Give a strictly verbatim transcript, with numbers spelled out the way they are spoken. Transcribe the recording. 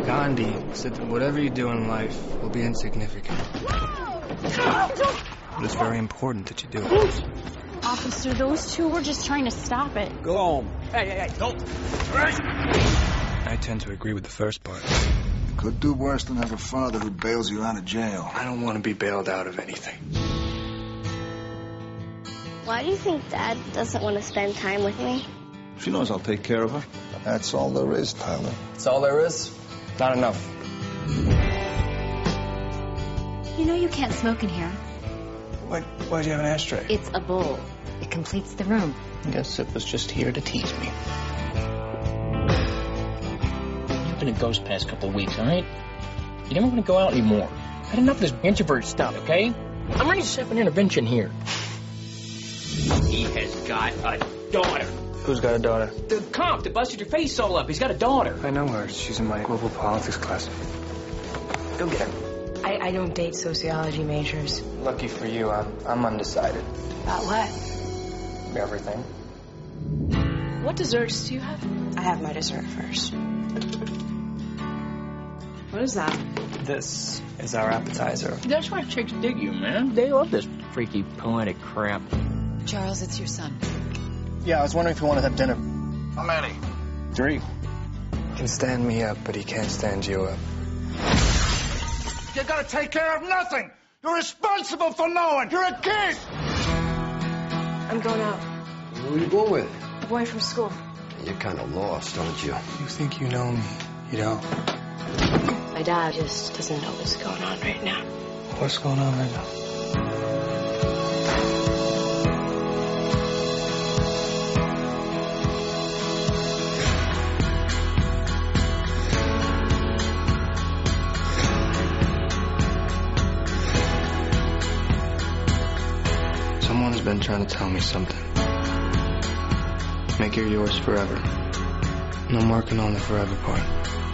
Gandhi said that whatever you do in life will be insignificant. But it's very important that you do it. Officer, those two were just trying to stop it. Go home. Hey, hey, hey, don't. I tend to agree with the first part. Could do worse than have a father who bails you out of jail. I don't want to be bailed out of anything. Why do you think Dad doesn't want to spend time with me? She knows I'll take care of her. That's all there is, Tyler. That's all there is? Not enough. You know you can't smoke in here. Why, why'd you have an ashtray? It's a bowl. It completes the room. I guess it was just here to tease me. You've been a ghost past couple of weeks, all right? You never want to go out anymore. I had enough of this introvert stuff, okay? I'm ready to set up an intervention here. He has got a daughter. Who's got a daughter? The cop that busted your face all up. He's got a daughter. I know her. She's in my global politics class. Go get her. I, I don't date sociology majors. Lucky for you, I'm, I'm undecided. About what? Everything. What desserts do you have? I have my dessert first. What is that? This is our appetizer. That's why chicks dig you, man. They love this freaky, poetic crap. Charles, it's your son. Yeah, I was wondering if you want to have dinner. How many? Three. He can stand me up, but he can't stand you up. You gotta take care of nothing. You're responsible for no one. You're a kid. I'm going out. Who are you going with? A boy from school. You're kind of lost, aren't you? You think you know me. You don't. My dad just doesn't know what's going on right now. What's going on right now? Someone's been trying to tell me something. Make her yours forever. No marking on the forever part.